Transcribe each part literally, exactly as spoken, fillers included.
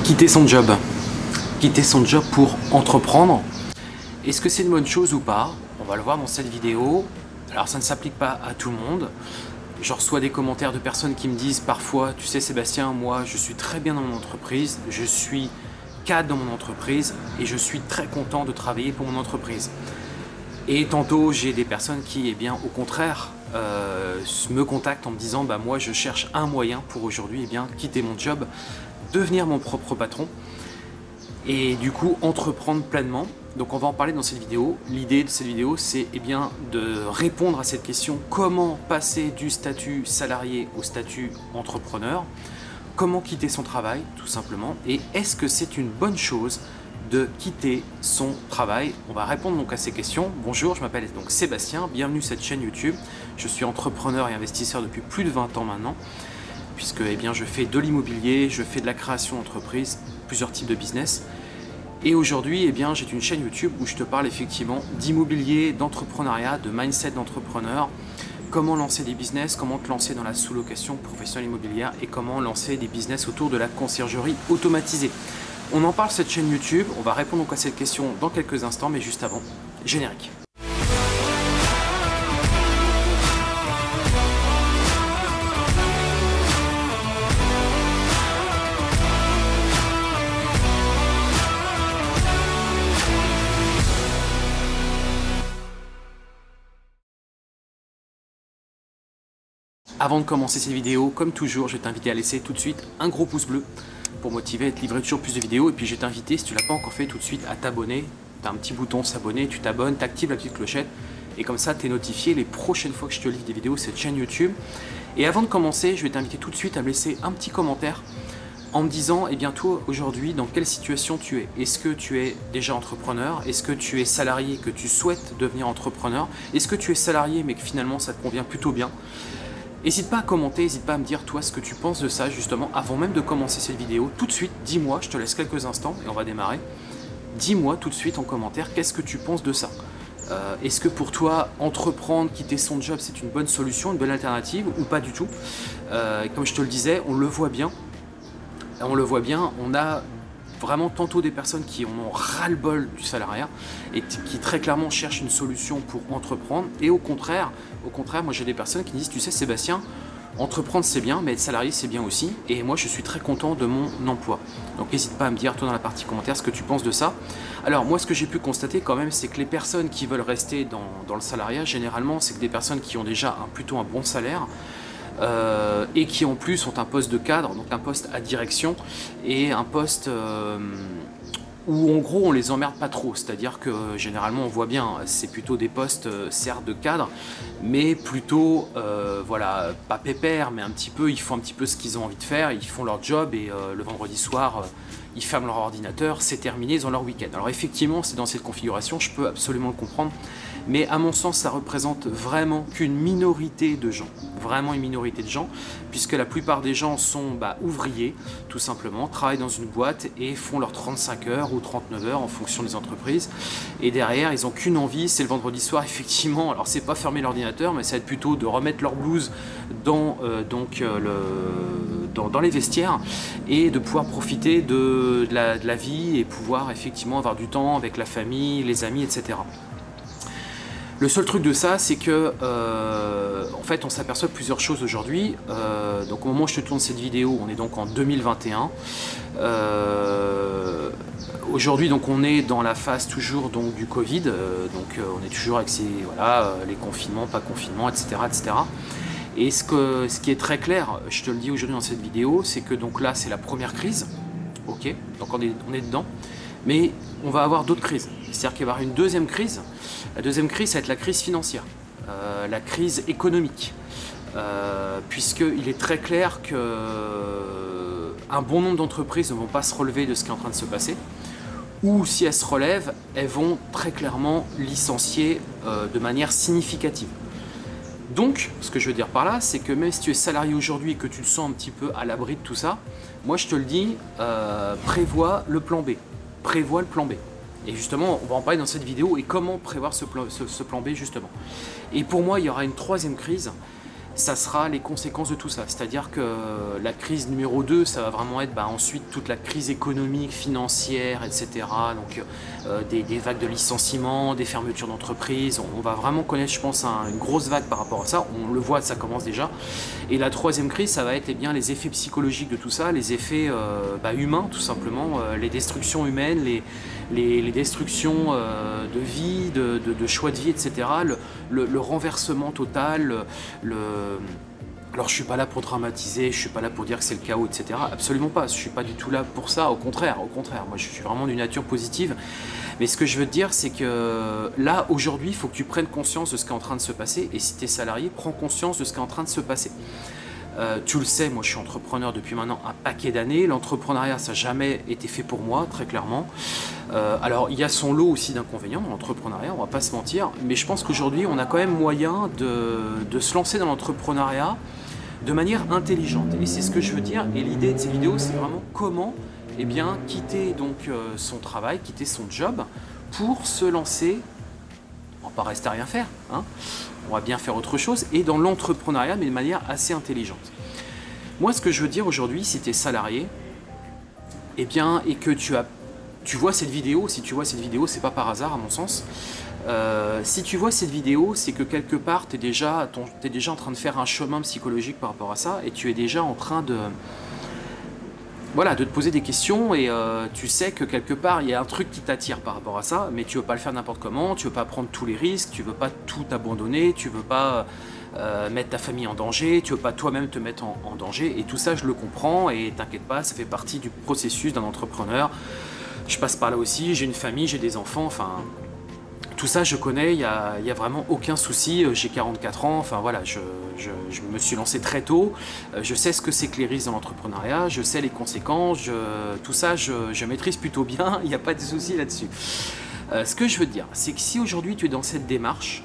Quitter son job. Quitter son job pour entreprendre. Est-ce que c'est une bonne chose ou pas? On va le voir dans cette vidéo. Alors ça ne s'applique pas à tout le monde. Je reçois des commentaires de personnes qui me disent parfois, tu sais Sébastien, moi je suis très bien dans mon entreprise, je suis cadre dans mon entreprise et je suis très content de travailler pour mon entreprise. Et tantôt j'ai des personnes qui, eh bien, au contraire, euh, me contactent en me disant bah moi je cherche un moyen pour aujourd'hui eh bien quitter mon job, devenir mon propre patron et du coup entreprendre pleinement. Donc on va en parler dans cette vidéo. L'idée de cette vidéo c'est eh bien de répondre à cette question: comment passer du statut salarié au statut entrepreneur, comment quitter son travail tout simplement, et est-ce que c'est une bonne chose de quitter son travail? On va répondre donc à ces questions. Bonjour, je m'appelle donc Sébastien, bienvenue sur cette chaîne YouTube. Je suis entrepreneur et investisseur depuis plus de vingt ans maintenant, puisque eh bien, je fais de l'immobilier, je fais de la création d'entreprise, plusieurs types de business. Et aujourd'hui, eh bien, j'ai une chaîne YouTube où je te parle effectivement d'immobilier, d'entrepreneuriat, de mindset d'entrepreneur, comment lancer des business, comment te lancer dans la sous-location professionnelle immobilière et comment lancer des business autour de la conciergerie automatisée. On en parle sur cette chaîne YouTube, on va répondre donc à cette question dans quelques instants, mais juste avant, générique. Avant de commencer cette vidéo, comme toujours, je vais t'inviter à laisser tout de suite un gros pouce bleu pour motiver à te livrer toujours plus de vidéos. Et puis je vais t'inviter, si tu ne l'as pas encore fait, tout de suite à t'abonner. Tu as un petit bouton s'abonner, tu t'abonnes, tu actives la petite clochette. Et comme ça, tu es notifié les prochaines fois que je te livre des vidéos sur cette chaîne YouTube. Et avant de commencer, je vais t'inviter tout de suite à me laisser un petit commentaire en me disant, eh bien toi, aujourd'hui, dans quelle situation tu es? Est-ce que tu es déjà entrepreneur? Est-ce que tu es salarié que tu souhaites devenir entrepreneur? Est-ce que tu es salarié mais que finalement ça te convient plutôt bien? N'hésite pas à commenter, n'hésite pas à me dire toi ce que tu penses de ça justement avant même de commencer cette vidéo. Tout de suite, dis-moi, je te laisse quelques instants et on va démarrer. Dis-moi tout de suite en commentaire qu'est-ce que tu penses de ça. Euh, Est-ce que pour toi, entreprendre, quitter son job, c'est une bonne solution, une bonne alternative ou pas du tout? euh, Comme je te le disais, on le voit bien, on le voit bien, on a vraiment tantôt des personnes qui en ont ras-le-bol du salariat et qui très clairement cherchent une solution pour entreprendre, et au contraire, au contraire, moi j'ai des personnes qui me disent, tu sais Sébastien, entreprendre c'est bien, mais être salarié c'est bien aussi, et moi je suis très content de mon emploi. Donc n'hésite pas à me dire toi dans la partie commentaire ce que tu penses de ça. Alors moi ce que j'ai pu constater quand même, c'est que les personnes qui veulent rester dans, dans le salariat, généralement c'est que des personnes qui ont déjà un, plutôt un bon salaire, Euh, et qui en plus ont un poste de cadre, donc un poste à direction et un poste euh, où en gros on les emmerde pas trop, c'est-à-dire que euh, généralement on voit bien, c'est plutôt des postes euh, certes de cadre, mais plutôt euh, voilà, pas pépère, mais un petit peu, ils font un petit peu ce qu'ils ont envie de faire, ils font leur job et euh, le vendredi soir euh, ils ferment leur ordinateur, c'est terminé, ils ont leur week-end. Alors effectivement c'est dans cette configuration, je peux absolument le comprendre, mais à mon sens ça représente vraiment qu'une minorité de gens, vraiment une minorité de gens, puisque la plupart des gens sont bah, ouvriers tout simplement, travaillent dans une boîte et font leurs trente-cinq heures ou trente-neuf heures en fonction des entreprises, et derrière ils n'ont qu'une envie, c'est le vendredi soir effectivement, alors c'est pas fermer l'ordinateur, mais ça va être plutôt de remettre leur blouse dans, euh, donc, euh, le, dans, dans les vestiaires et de pouvoir profiter de, de, la, de la vie et pouvoir effectivement avoir du temps avec la famille, les amis, et cetera. Le seul truc de ça, c'est que euh, en fait, on s'aperçoit de plusieurs choses aujourd'hui. Euh, donc, au moment où je te tourne cette vidéo, on est donc en deux mille vingt et un. Euh, aujourd'hui, donc, on est dans la phase toujours donc du Covid. Euh, donc, euh, on est toujours avec ces, voilà, euh, les confinements, pas confinements, et cetera, et cetera. Et ce, que, ce qui est très clair, je te le dis aujourd'hui dans cette vidéo, c'est que donc là, c'est la première crise. Ok, donc on est, on est dedans. Mais on va avoir d'autres crises. C'est-à-dire qu'il va y avoir une deuxième crise. La deuxième crise, ça va être la crise financière, euh, la crise économique. Euh, Puisqu'il est très clair qu'un bon nombre d'entreprises ne vont pas se relever de ce qui est en train de se passer. Ou si elles se relèvent, elles vont très clairement licencier euh, de manière significative. Donc, ce que je veux dire par là, c'est que même si tu es salarié aujourd'hui et que tu te sens un petit peu à l'abri de tout ça, moi je te le dis, euh, prévois le plan B. Prévois le plan B. Et justement, on va en parler dans cette vidéo et comment prévoir ce plan, ce, ce plan B justement. Et pour moi, il y aura une troisième crise ça sera les conséquences de tout ça. C'est-à-dire que la crise numéro deux, ça va vraiment être bah, ensuite toute la crise économique, financière, et cetera. Donc euh, des, des vagues de licenciements, des fermetures d'entreprises. On, on va vraiment connaître, je pense, un, une grosse vague par rapport à ça. On le voit, ça commence déjà. Et la troisième crise, ça va être eh bien, les effets psychologiques de tout ça, les effets euh, bah, humains, tout simplement, euh, les destructions humaines, les, les, les destructions euh, de vie, de, de, de choix de vie, et cetera. Le, le, le renversement total, le, le Alors je suis pas là pour dramatiser, je suis pas là pour dire que c'est le chaos, et cetera. Absolument pas, je suis pas du tout là pour ça, au contraire, au contraire. Moi je suis vraiment d'une nature positive. Mais ce que je veux te dire, c'est que là, aujourd'hui, il faut que tu prennes conscience de ce qui est en train de se passer. Et si tu es salarié, prends conscience de ce qui est en train de se passer. Euh, tu le sais, moi je suis entrepreneur depuis maintenant un paquet d'années. L'entrepreneuriat, ça n'a jamais été fait pour moi, très clairement. Euh, alors il y a son lot aussi d'inconvénients dans l'entrepreneuriat, on va pas se mentir. Mais je pense qu'aujourd'hui, on a quand même moyen de, de se lancer dans l'entrepreneuriat de manière intelligente. Et c'est ce que je veux dire. Et l'idée de ces vidéos, c'est vraiment comment eh bien, quitter donc, euh, son travail, quitter son job pour se lancer. On va pas rester à rien faire, hein. On va bien faire autre chose, et dans l'entrepreneuriat, mais de manière assez intelligente. Moi, ce que je veux dire aujourd'hui, si tu es salarié, eh bien, et que tu, as, tu vois cette vidéo, si tu vois cette vidéo, c'est pas par hasard à mon sens, euh, si tu vois cette vidéo, c'est que quelque part, tu es déjà, t'es déjà en train de faire un chemin psychologique par rapport à ça, et tu es déjà en train de... Voilà, de te poser des questions, et euh, tu sais que quelque part il y a un truc qui t'attire par rapport à ça, mais tu veux pas le faire n'importe comment, tu veux pas prendre tous les risques, tu veux pas tout abandonner, tu veux pas euh, mettre ta famille en danger, tu veux pas toi-même te mettre en, en danger, et tout ça je le comprends, et t'inquiète pas, ça fait partie du processus d'un entrepreneur. Je passe par là aussi, j'ai une famille, j'ai des enfants, enfin... Tout ça, je connais, il n'y a, y a vraiment aucun souci, j'ai quarante-quatre ans, enfin voilà, je, je, je me suis lancé très tôt, je sais ce que c'est que les risques dans l'entrepreneuriat, je sais les conséquences, je, tout ça, je, je maîtrise plutôt bien, il n'y a pas de souci là-dessus. Euh, ce que je veux te dire, c'est que si aujourd'hui tu es dans cette démarche,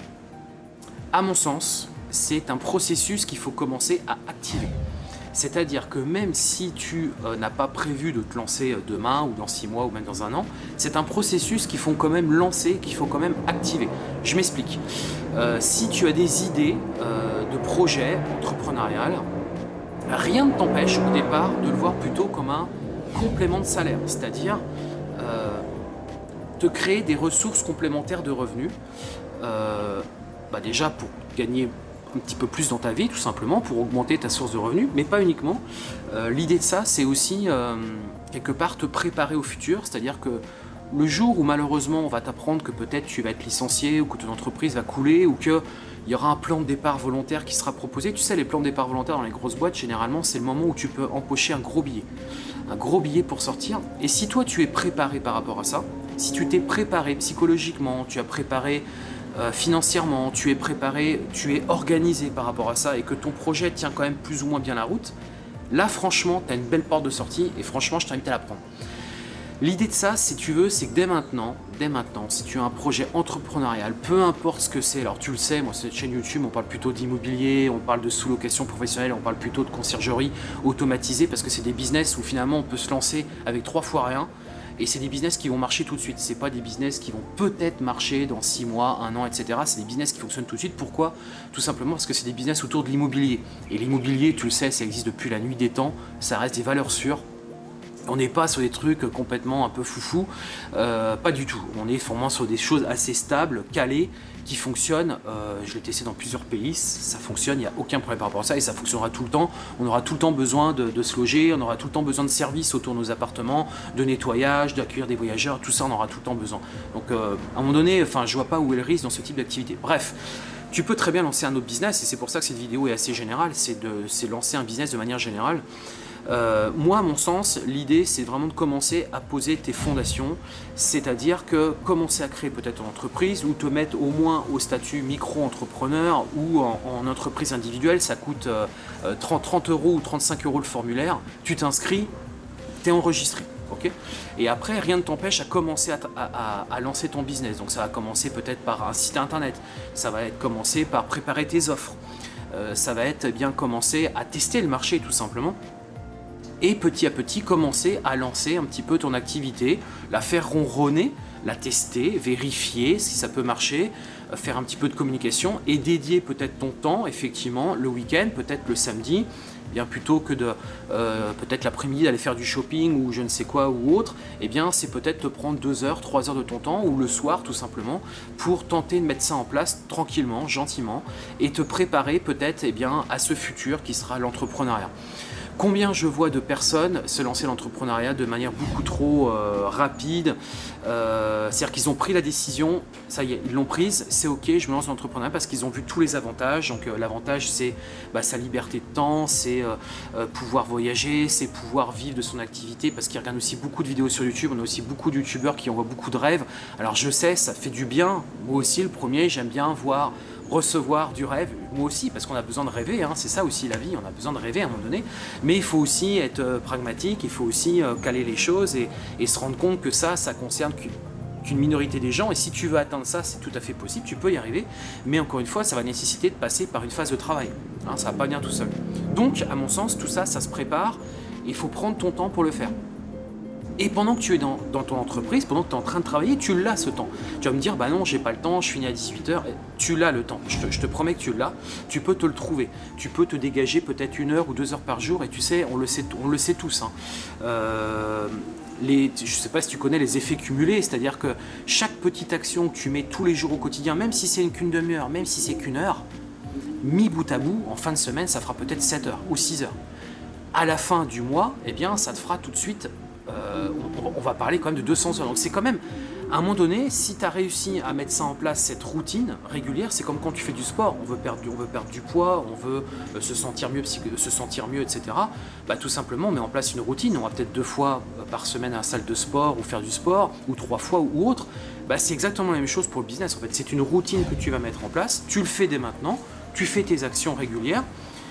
à mon sens, c'est un processus qu'il faut commencer à activer. C'est-à-dire que même si tu euh, n'as pas prévu de te lancer demain ou dans six mois ou même dans un an, c'est un processus qu'il faut quand même lancer, qu'il faut quand même activer. Je m'explique. Euh, si tu as des idées euh, de projets entrepreneurial, rien ne t'empêche au départ de le voir plutôt comme un complément de salaire, c'est-à-dire euh, te créer des ressources complémentaires de revenus, euh, bah déjà pour gagner un petit peu plus dans ta vie, tout simplement, pour augmenter ta source de revenus, mais pas uniquement. Euh, L'idée de ça, c'est aussi, euh, quelque part, te préparer au futur, c'est-à-dire que le jour où, malheureusement, on va t'apprendre que peut-être tu vas être licencié, ou que ton entreprise va couler, ou qu'il y aura un plan de départ volontaire qui sera proposé. Tu sais, les plans de départ volontaire dans les grosses boîtes, généralement, c'est le moment où tu peux empocher un gros billet. Un gros billet pour sortir. Et si toi, tu es préparé par rapport à ça, si tu t'es préparé psychologiquement, tu as préparé Euh, financièrement, tu es préparé, tu es organisé par rapport à ça et que ton projet tient quand même plus ou moins bien la route, là franchement tu as une belle porte de sortie et franchement je t'invite à la prendre. L'idée de ça, si tu veux, c'est que dès maintenant, dès maintenant, si tu as un projet entrepreneurial, peu importe ce que c'est, alors tu le sais, moi sur cette chaîne YouTube, on parle plutôt d'immobilier, on parle de sous-location professionnelle, on parle plutôt de conciergerie automatisée parce que c'est des business où finalement on peut se lancer avec trois fois rien. Et c'est des business qui vont marcher tout de suite. C'est pas des business qui vont peut-être marcher dans six mois, un an, et cetera. C'est des business qui fonctionnent tout de suite. Pourquoi? Tout simplement parce que c'est des business autour de l'immobilier. Et l'immobilier, tu le sais, ça existe depuis la nuit des temps. Ça reste des valeurs sûres. On n'est pas sur des trucs complètement un peu foufou, euh, pas du tout. On est vraiment sur des choses assez stables, calées, qui fonctionnent. Euh, je l'ai testé dans plusieurs pays, ça fonctionne, il n'y a aucun problème par rapport à ça et ça fonctionnera tout le temps. On aura tout le temps besoin de, de se loger, on aura tout le temps besoin de services autour de nos appartements, de nettoyage, d'accueillir des voyageurs, tout ça on aura tout le temps besoin. Donc euh, à un moment donné, enfin, je vois pas où est le risque dans ce type d'activité. Bref. Tu peux très bien lancer un autre business et c'est pour ça que cette vidéo est assez générale, c'est de, de lancer un business de manière générale. Euh, moi, à mon sens, l'idée, c'est vraiment de commencer à poser tes fondations, c'est-à-dire que commencer à créer peut-être ton entreprise ou te mettre au moins au statut micro-entrepreneur ou en, en entreprise individuelle, ça coûte euh, trente, trente euros ou trente-cinq euros le formulaire, tu t'inscris, tu es enregistré. Okay, et après, rien ne t'empêche à commencer à, à, à lancer ton business. Donc ça va commencer peut-être par un site internet, ça va être commencer par préparer tes offres, euh, ça va être bien commencer à tester le marché tout simplement. Et petit à petit, commencer à lancer un petit peu ton activité, la faire ronronner, la tester, vérifier si ça peut marcher, faire un petit peu de communication et dédier peut-être ton temps, effectivement, le week-end, peut-être le samedi, bien plutôt que de euh, peut-être l'après-midi d'aller faire du shopping ou je ne sais quoi ou autre, eh bien c'est peut-être te prendre deux heures, trois heures de ton temps ou le soir tout simplement pour tenter de mettre ça en place tranquillement, gentiment et te préparer peut-être eh bien à ce futur qui sera l'entrepreneuriat. Combien je vois de personnes se lancer l'entrepreneuriat de manière beaucoup trop euh, rapide, euh, c'est-à-dire qu'ils ont pris la décision, ça y est, ils l'ont prise, c'est ok, je me lance dans l'entrepreneuriat parce qu'ils ont vu tous les avantages. Donc euh, l'avantage c'est bah, sa liberté de temps, c'est euh, euh, pouvoir voyager, c'est pouvoir vivre de son activité parce qu'ils regardent aussi beaucoup de vidéos sur YouTube, on a aussi beaucoup de youtubeurs qui envoient beaucoup de rêves. Alors je sais, ça fait du bien, moi aussi le premier, j'aime bien voir recevoir du rêve, moi aussi, parce qu'on a besoin de rêver, hein, c'est ça aussi la vie, on a besoin de rêver à un moment donné, mais il faut aussi être euh, pragmatique, il faut aussi euh, caler les choses et, et se rendre compte que ça, ça concerne qu'une minorité des gens, et si tu veux atteindre ça, c'est tout à fait possible, tu peux y arriver, mais encore une fois, ça va nécessiter de passer par une phase de travail, hein, ça va pas venir tout seul. Donc, à mon sens, tout ça, ça se prépare, il faut prendre ton temps pour le faire. Et pendant que tu es dans, dans ton entreprise, pendant que tu es en train de travailler, tu l'as ce temps. Tu vas me dire, bah non, j'ai pas le temps, je finis à dix-huit heures. Tu l'as le temps, je te, je te promets que tu l'as. Tu peux te le trouver. Tu peux te dégager peut-être une heure ou deux heures par jour. Et tu sais, on le sait, on le sait tous. Hein. Euh, les, je ne sais pas si tu connais les effets cumulés, c'est-à-dire que chaque petite action que tu mets tous les jours au quotidien, même si c'est qu'une demi-heure, même si c'est qu'une heure, mis bout à bout, en fin de semaine, ça fera peut-être sept heures ou six heures. À la fin du mois, eh bien, ça te fera tout de suite... Euh, on, on va parler quand même de deux cents heures. Donc c'est quand même, à un moment donné, si tu as réussi à mettre ça en place, cette routine régulière, c'est comme quand tu fais du sport, on veut perdre du, on veut perdre du poids, on veut euh, se sentir mieux, se sentir mieux, et cetera. Bah, tout simplement, on met en place une routine, on va peut-être deux fois par semaine à la salle de sport ou faire du sport, ou trois fois ou autre. Bah, c'est exactement la même chose pour le business. En fait, c'est une routine que tu vas mettre en place, tu le fais dès maintenant, tu fais tes actions régulières,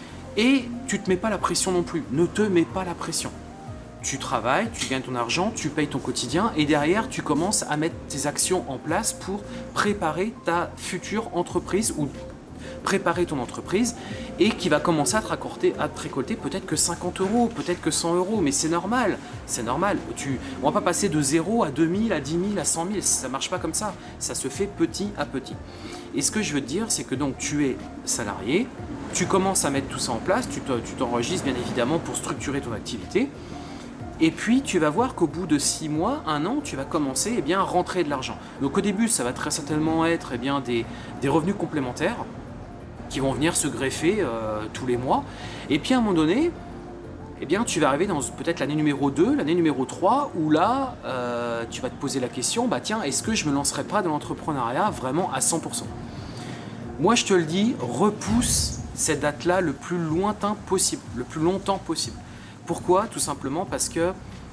et tu ne te mets pas la pression non plus. Ne te mets pas la pression. Tu travailles, tu gagnes ton argent, tu payes ton quotidien et derrière tu commences à mettre tes actions en place pour préparer ta future entreprise ou préparer ton entreprise et qui va commencer à te récolter, à te récolter peut-être que cinquante euros, peut-être que cent euros, mais c'est normal, c'est normal. Tu, on va pas passer de zéro à deux mille, à dix mille, à cent mille, ça ne marche pas comme ça, ça se fait petit à petit. Et ce que je veux te dire, c'est que donc tu es salarié, tu commences à mettre tout ça en place, tu t'enregistres bien évidemment pour structurer ton activité. Et puis, tu vas voir qu'au bout de six mois, un an, tu vas commencer eh bien, à rentrer de l'argent. Donc au début, ça va très certainement être eh bien, des, des revenus complémentaires qui vont venir se greffer euh, tous les mois. Et puis à un moment donné, eh bien, tu vas arriver dans peut-être l'année numéro deux, l'année numéro trois, où là, euh, tu vas te poser la question, bah tiens, est-ce que je ne me lancerai pas dans l'entrepreneuriat vraiment à cent pour cent? Moi, je te le dis, repousse cette date-là le plus lointain possible, le plus longtemps possible. Pourquoi? Tout simplement parce que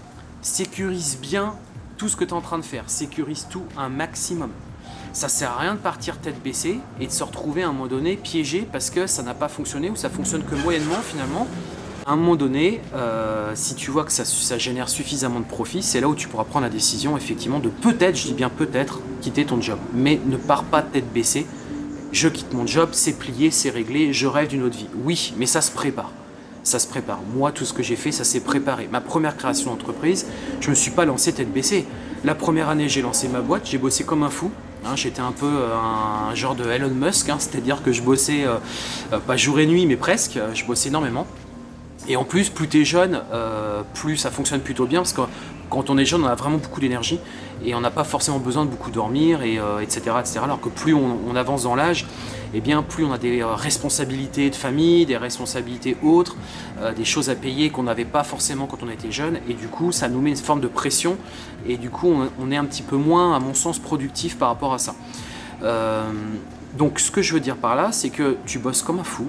sécurise bien tout ce que tu es en train de faire. Sécurise tout un maximum. Ça ne sert à rien de partir tête baissée et de se retrouver à un moment donné piégé parce que ça n'a pas fonctionné ou ça fonctionne que moyennement finalement. À un moment donné, euh, si tu vois que ça, ça génère suffisamment de profit, c'est là où tu pourras prendre la décision effectivement de peut-être, je dis bien peut-être, quitter ton job. Mais ne pars pas tête baissée. Je quitte mon job, c'est plié, c'est réglé, je rêve d'une autre vie. Oui, mais ça se prépare. Ça se prépare. Moi, tout ce que j'ai fait, ça s'est préparé. Ma première création d'entreprise, je ne me suis pas lancé tête baissée. La première année, j'ai lancé ma boîte, j'ai bossé comme un fou. Hein, j'étais un peu euh, un genre de Elon Musk, hein, c'est-à-dire que je bossais, euh, euh, pas jour et nuit, mais presque, je bossais énormément. Et en plus, plus tu es jeune, euh, plus ça fonctionne plutôt bien, parce que quand on est jeune, on a vraiment beaucoup d'énergie et on n'a pas forcément besoin de beaucoup dormir, et, euh, et cetera, et cetera. Alors que plus on, on avance dans l'âge, eh bien, plus on a des euh, responsabilités de famille, des responsabilités autres, euh, des choses à payer qu'on n'avait pas forcément quand on était jeune, et du coup, ça nous met une forme de pression, et du coup, on, on est un petit peu moins, à mon sens, productif par rapport à ça. Euh, donc, ce que je veux dire par là, c'est que tu bosses comme un fou.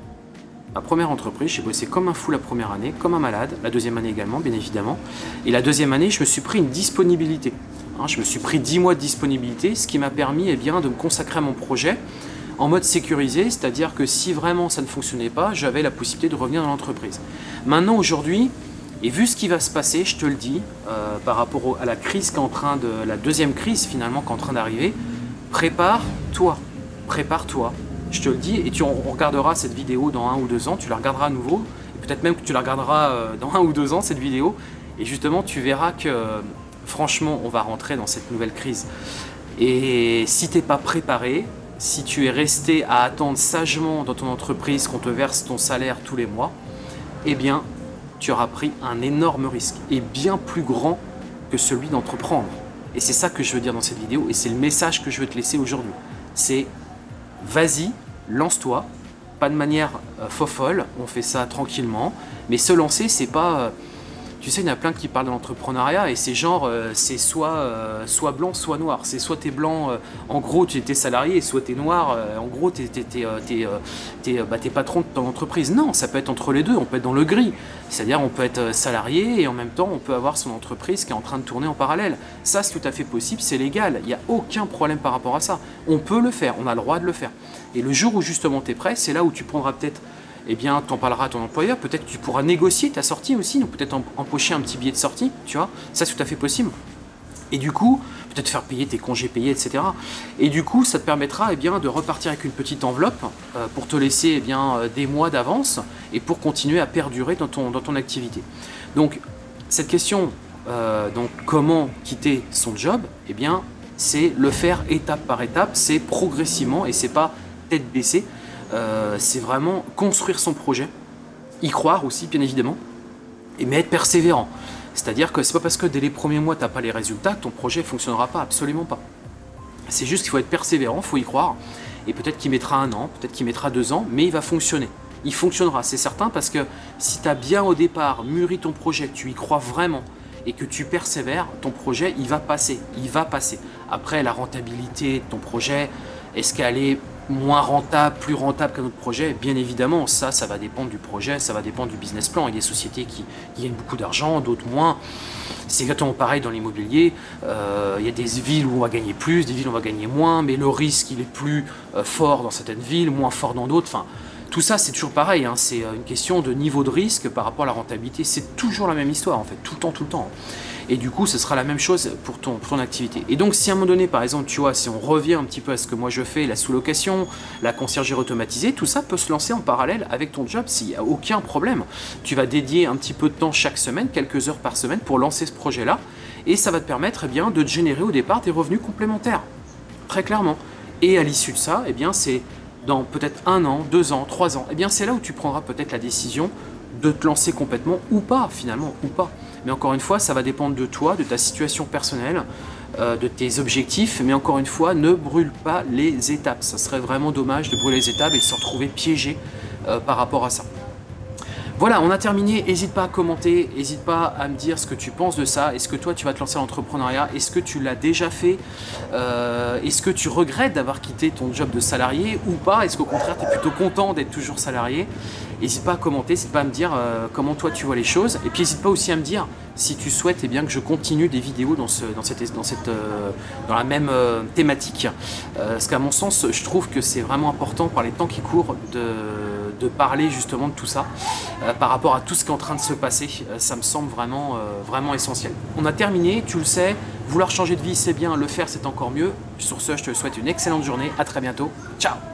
Ma première entreprise, j'ai bossé comme un fou la première année, comme un malade, la deuxième année également, bien évidemment. Et la deuxième année, je me suis pris une disponibilité. Hein, je me suis pris dix mois de disponibilité, ce qui m'a permis eh bien, de me consacrer à mon projet en mode sécurisé, c'est-à-dire que si vraiment ça ne fonctionnait pas, j'avais la possibilité de revenir dans l'entreprise. Maintenant, aujourd'hui, et vu ce qui va se passer, je te le dis, euh, par rapport au, à la crise qui est en train de, la deuxième crise finalement qui est en train d'arriver, prépare-toi, prépare-toi. Je te le dis, et tu, on regardera cette vidéo dans un ou deux ans, tu la regarderas à nouveau, et peut-être même que tu la regarderas euh, dans un ou deux ans, cette vidéo, et justement tu verras que euh, franchement on va rentrer dans cette nouvelle crise. Et si tu n'es pas préparé, si tu es resté à attendre sagement dans ton entreprise qu'on te verse ton salaire tous les mois, eh bien, tu auras pris un énorme risque et bien plus grand que celui d'entreprendre. Et c'est ça que je veux dire dans cette vidéo et c'est le message que je veux te laisser aujourd'hui. C'est vas-y, lance-toi, pas de manière euh, fofolle, on fait ça tranquillement, mais se lancer, c'est pas... Euh, tu sais, il y en a plein qui parlent de l'entrepreneuriat et c'est genre, euh, c'est soit, euh, soit blanc, soit noir. C'est soit t'es blanc, euh, en gros, tu es salarié, soit t'es noir, euh, en gros, t'es es, euh, euh, bah, patron de ton entreprise. Non, ça peut être entre les deux, on peut être dans le gris. C'est-à-dire, on peut être salarié et en même temps, on peut avoir son entreprise qui est en train de tourner en parallèle. Ça, c'est tout à fait possible, c'est légal. Il n'y a aucun problème par rapport à ça. On peut le faire, on a le droit de le faire. Et le jour où justement tu es prêt, c'est là où tu prendras peut-être... eh bien, tu en parleras à ton employeur, peut-être que tu pourras négocier ta sortie aussi, donc peut-être empocher un petit billet de sortie, tu vois, ça c'est tout à fait possible. Et du coup, peut-être faire payer tes congés payés, et cetera. Et du coup, ça te permettra eh bien, de repartir avec une petite enveloppe euh, pour te laisser eh bien, des mois d'avance et pour continuer à perdurer dans ton, dans ton activité. Donc, cette question, euh, donc comment quitter son job, eh bien, c'est le faire étape par étape, c'est progressivement et c'est pas tête baissée. Euh, c'est vraiment construire son projet, y croire aussi bien évidemment, et mais être persévérant. C'est-à-dire que c'est pas parce que dès les premiers mois tu n'as pas les résultats que ton projet ne fonctionnera pas, absolument pas. C'est juste qu'il faut être persévérant, il faut y croire, et peut-être qu'il mettra un an, peut-être qu'il mettra deux ans, mais il va fonctionner. Il fonctionnera, c'est certain, parce que si tu as bien au départ mûri ton projet, que tu y crois vraiment, et que tu persévères, ton projet il va passer, il va passer. Après la rentabilité de ton projet, est-ce qu'elle est moins rentable, plus rentable qu'un autre projet? Bien évidemment, ça, ça va dépendre du projet, ça va dépendre du business plan. Il y a des sociétés qui, qui gagnent beaucoup d'argent, d'autres moins. C'est exactement pareil dans l'immobilier. Euh, il y a des villes où on va gagner plus, des villes où on va gagner moins, mais le risque, il est plus euh, fort dans certaines villes, moins fort dans d'autres. Enfin, tout ça, c'est toujours pareil. Hein. C'est une question de niveau de risque par rapport à la rentabilité. C'est toujours la même histoire, en fait, tout le temps, tout le temps. Et du coup, ce sera la même chose pour ton, pour ton activité. Et donc, si à un moment donné, par exemple, tu vois, si on revient un petit peu à ce que moi je fais, la sous-location, la conciergerie automatisée, tout ça peut se lancer en parallèle avec ton job s'il n'y a aucun problème. Tu vas dédier un petit peu de temps chaque semaine, quelques heures par semaine pour lancer ce projet-là. Et ça va te permettre eh bien, de te générer au départ des revenus complémentaires, très clairement. Et à l'issue de ça, eh bien, c'est dans peut-être un an, deux ans, trois ans, eh bien, c'est là où tu prendras peut-être la décision de te lancer complètement ou pas, finalement, ou pas. Mais encore une fois, ça va dépendre de toi, de ta situation personnelle, euh, de tes objectifs. Mais encore une fois, ne brûle pas les étapes. Ça serait vraiment dommage de brûler les étapes et de se retrouver piégé euh, par rapport à ça. Voilà, on a terminé. N'hésite pas à commenter, n'hésite pas à me dire ce que tu penses de ça. Est-ce que toi, tu vas te lancer dans l'entrepreneuriat? Est-ce que tu l'as déjà fait? euh, Est-ce que tu regrettes d'avoir quitté ton job de salarié ou pas? Est-ce qu'au contraire, tu es plutôt content d'être toujours salarié? N'hésite pas à commenter, n'hésite pas à me dire euh, comment toi tu vois les choses. Et puis n'hésite pas aussi à me dire si tu souhaites eh bien, que je continue des vidéos dans, ce, dans, cette, dans, cette, euh, dans la même euh, thématique. Euh, parce qu'à mon sens, je trouve que c'est vraiment important par les temps qui courent de, de parler justement de tout ça. Euh, par rapport à tout ce qui est en train de se passer, euh, ça me semble vraiment, euh, vraiment essentiel. On a terminé, tu le sais, vouloir changer de vie c'est bien, le faire c'est encore mieux. Sur ce, je te souhaite une excellente journée, à très bientôt, ciao!